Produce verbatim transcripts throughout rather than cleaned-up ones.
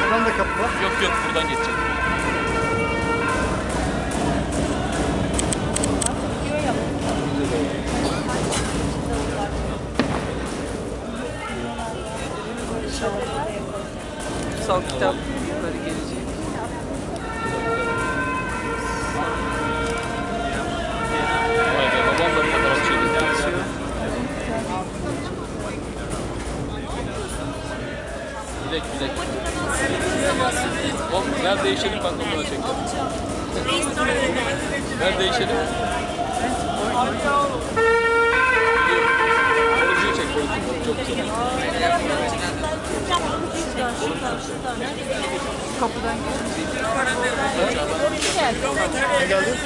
Buradan da kapı var. Yok yok, buradan geçecek. Kutsal kitapları gelecek. Vay be, babam da fotoğraf çekiyor. Bilek bilek. Oğlum ver değişelim, ben de ona çektim. Ver değişelim. Orucuyu çek, orucu. Çok güzel. Kapıdan geliyor. Ne geldi?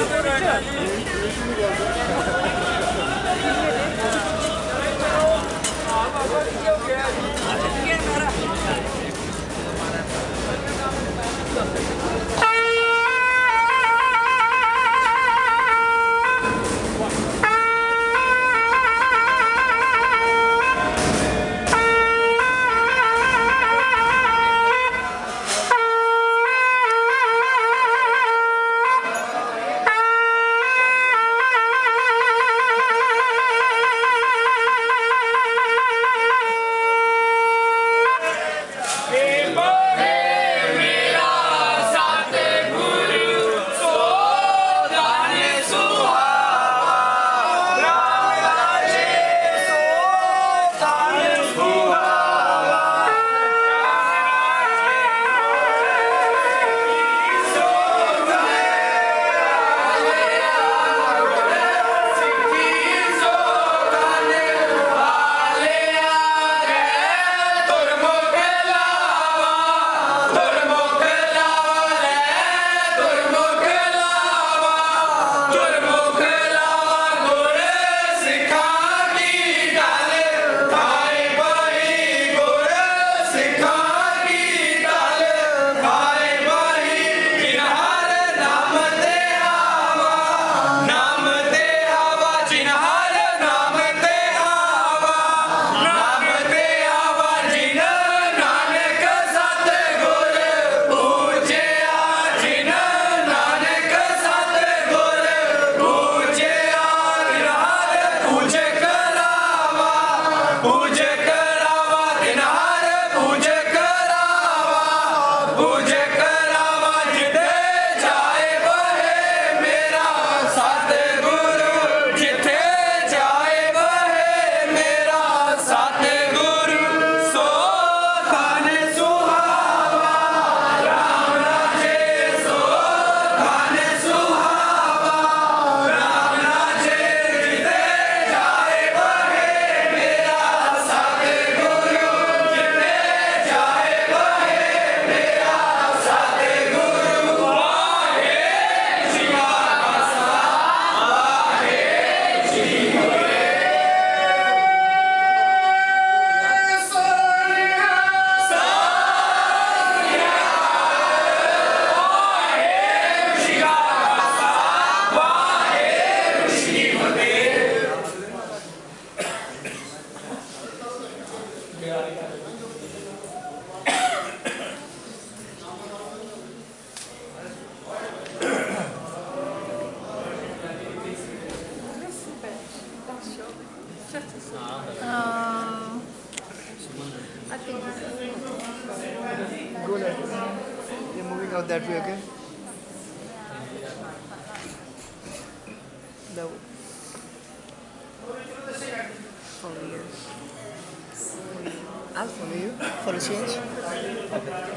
Uh, I think Go like this. You're moving out that way, okay? That way. follow you. I'll follow you for a change.